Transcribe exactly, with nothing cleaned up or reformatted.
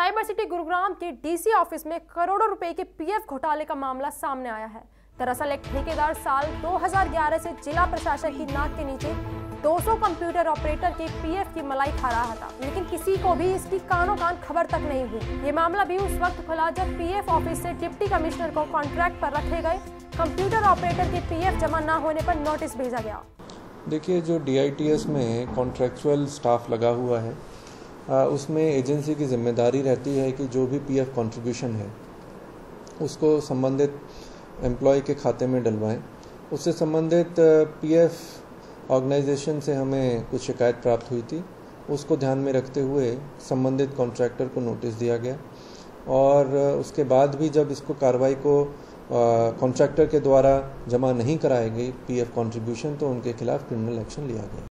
Cyber city Gurugram के DC office में करोड़ों रुपए के पीएफ घोटाले का मामला सामने आया है। दरअसल एक ठेकेदार साल दो हज़ार ग्यारह से जिला प्रशासन की नाक के नीचे दो सौ कंप्यूटर ऑपरेटर के पीएफ की मलाई खा रहा था, लेकिन किसी को भी इसकी कानों कान खबर तक नहीं हुई। ये मामला भी उस वक्त खुला जब पीएफ ऑफिस से डिप्टी कमिश्नर को कॉन्ट्रैक्ट पर रखे गए कंप्यूटर ऑपरेटर के पीएफ जमा न होने पर नोटिस भेजा गया। देखिए, जो डीआईटीएस में कॉन्ट्रैक्चुअल स्टाफ लगा हुआ है, आ, उसमें एजेंसी की जिम्मेदारी रहती है कि जो भी पीएफ कंट्रीब्यूशन है उसको संबंधित एम्प्लॉय के खाते में डलवाएं। उससे संबंधित पीएफ ऑर्गेनाइजेशन से हमें कुछ शिकायत प्राप्त हुई थी, उसको ध्यान में रखते हुए संबंधित कॉन्ट्रैक्टर को नोटिस दिया गया और उसके बाद भी जब इसको कार्रवाई को कॉन्ट्रैक्टर के द्वारा जमा नहीं कराई गई पीएफ कंट्रीब्यूशन, तो उनके खिलाफ क्रिमिनल एक्शन लिया गया।